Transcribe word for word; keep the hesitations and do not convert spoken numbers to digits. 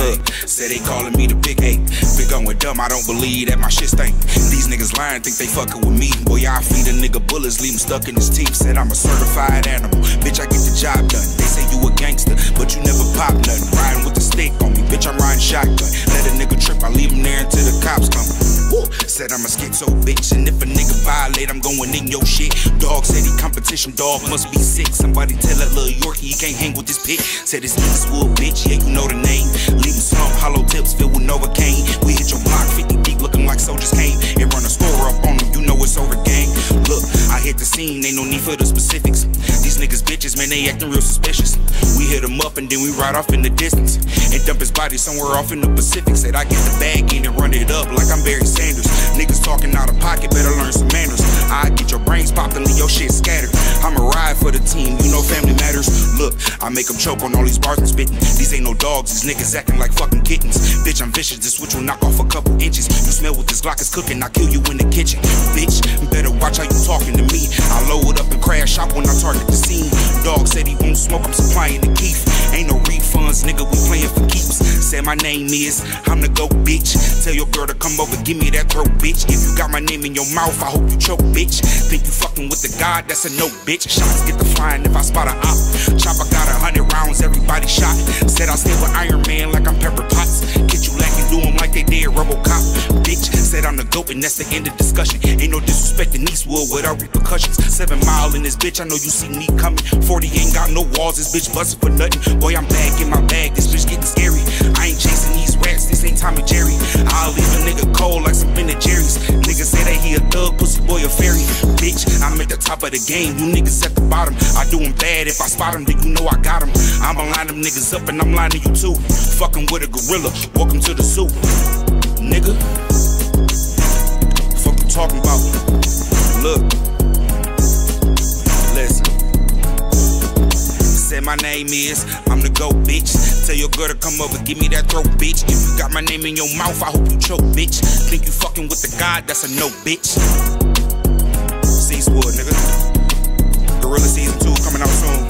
Look, say they calling me the big eight. Big going dumb, I don't believe that my shit stink. These niggas lying, think they fucking with me. Boy, I feed a nigga bullets, leave him stuck in his teeth. Said I'm a certified animal, bitch, I get the job done. They say you a gangster, but you never pop nothing. Riding with the stick on me, bitch, I'm riding shotgun. Let a nigga trip, I leave him there until the cops come. Woo. Said I'm a schizo bitch, and if a nigga violate, I'm going in your shit. Dog said he competition, dog must be sick. Somebody tell that little Yorkie he can't hang with this pit. Said it's Eastwood, bitch, yeah, you know the name. Leave him slump, hollow tips filled with Novocaine. We hit your block fifty deep, looking like soldiers came and run a score up on them, you know it's over gang. Look, I hit the scene, ain't no need for the specifics. These niggas bitches, man, they acting real suspicious. We hit him up and then we ride off in the distance and dump his body somewhere off in the Pacific. Said I get the bag in and run it up like I'm Barry Sanders. Niggas talking out of pocket, better learn some manners. I get your brains popped and leave your shit scattered. I'ma ride for the team, you know family matters. Look, I make them choke on all these bars I'm spitting. These ain't no dogs, these niggas acting like fucking kittens. Bitch, I'm vicious, this switch will knock off a couple inches. You smell what this Glock is cooking, I kill you in the kitchen. Bitch, better watch how you talking to me. I load up and crash out when I target the scene. Dog said he won't smoke, I'm supplying the keef. Ain't no refunds, nigga, we playing for keeps. Say my name is, I'm the GOAT, bitch. Tell your girl to come over, give me that throat, bitch. If you got my name in your mouth, I hope you choke, bitch. Think you fucking with the God, that's a no, bitch. Shots get the flying if I spot a op. Chopper got a hundred rounds, everybody shot. Said I stay with Iron Man like I'm Pepper Potts. Get you lacking, do them like they did RoboCop. Bitch, said I'm the GOAT and that's the end of discussion. Ain't no disrespect in Eastwood without repercussions. Seven mile in this bitch, I know you see me coming. Forty ain't got no walls, this bitch bustin' for nothing. Boy, I'm back in my bag, this bitch getting scary. I ain't chasing these rats, this ain't Tommy Jerry. I'll leave a nigga cold like some Ben and Jerry's. Niggas say that he a thug, pussy boy a fairy. Bitch, I'm at the top of the game, you niggas at the bottom. I do him bad, if I spot him, then you know I got him. I'ma line them niggas up and I'm lining you too. Fucking with a gorilla, welcome to the zoo. Nigga, fuck you talking about? Look, listen. Say my name is, I'm the GOAT, bitch. Tell your girl to come over, give me that throat, bitch. If you got my name in your mouth, I hope you choke, bitch. Think you fucking with the God, that's a no, bitch. Eastwood, nigga. Gorilla season two coming out soon.